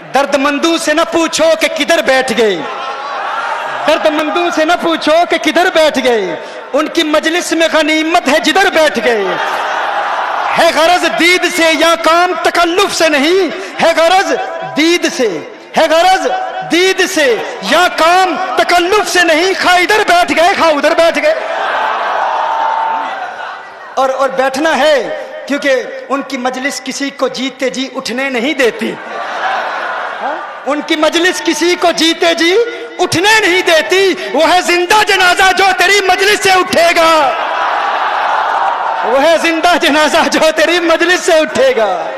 दर्दमंदों से न पूछो कि किधर बैठ गए, दर्दमंदों से न पूछो कि किधर बैठ गए, उनकी मजलिस में गनीमत है जिधर बैठ गए। है गरज दीद से या काम तकल्लुफ से नहीं, है गरज दीद से, है गरज दीद से या काम तकल्लुफ से नहीं। खा इधर बैठ गए, खा उधर बैठ गए। और बैठना है क्योंकि उनकी मजलिस किसी को जीते जी उठने नहीं देती। उनकी मजलिस किसी को जीते जी उठने नहीं देती। वो है जिंदा जनाजा जो तेरी मजलिस से उठेगा, वो है जिंदा जनाजा जो तेरी मजलिस से उठेगा।